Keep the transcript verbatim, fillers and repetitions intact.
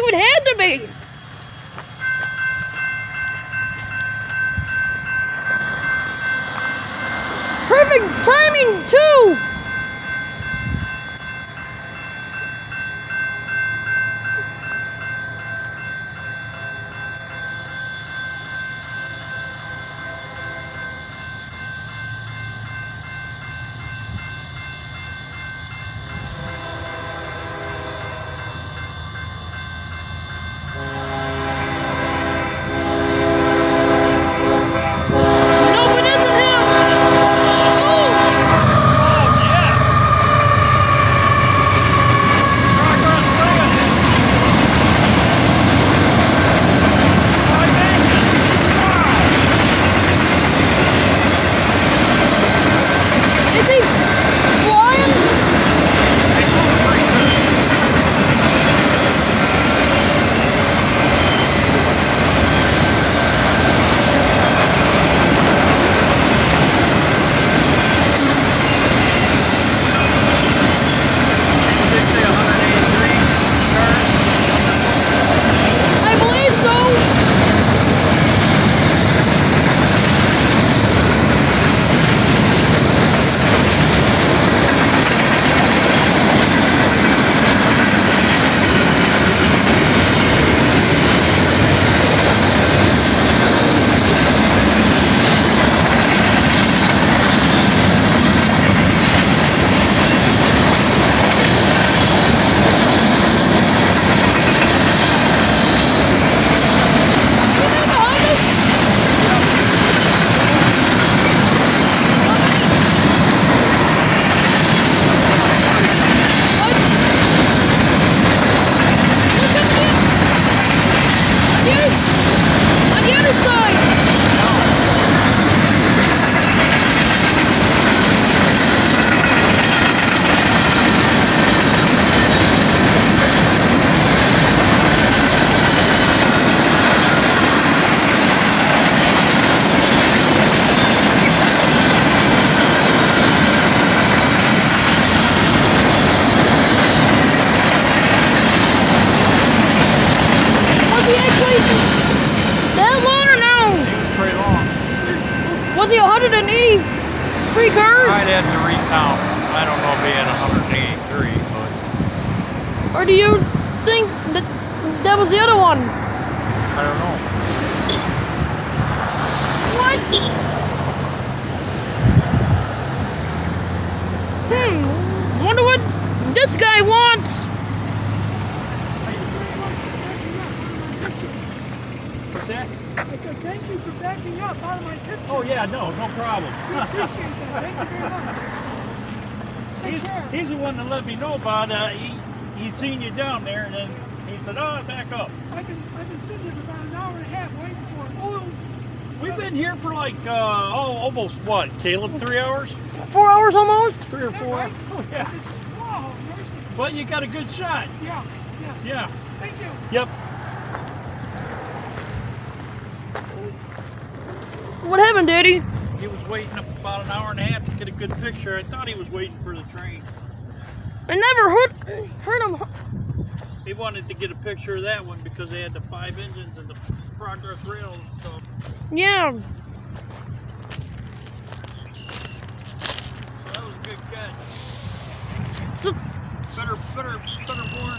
even had to be. Perfect timing, too. Was he one hundred eighty-three cars? I'd have to recount. I don't know if he had one hundred eighty-three, but... Or do you think that that was the other one? I don't know. What? Hmm. Wonder what this guy wants. What's that? I said, thank you for backing up out of my picture. Oh, yeah, no, no problem. I appreciate that. Thank you very much. Take He's, care. he's the one that let me know about uh he he seen you down there, and then he said, oh, back up. I've been, I've been sitting here for about an hour and a half waiting for an oil. We've been here for like uh oh almost what, Caleb, three hours? Four hours almost? Three or Is that four? right? Oh, yeah. Wow, mercy. But you got a good shot. Yeah, yeah. Yeah. Thank you. Yep. What happened, Daddy? He was waiting about an hour and a half to get a good picture. I thought he was waiting for the train. I never heard, heard him. He wanted to get a picture of that one because they had the five engines and the progress rail and stuff. Yeah. So that was a good catch. So, Better, better, better warn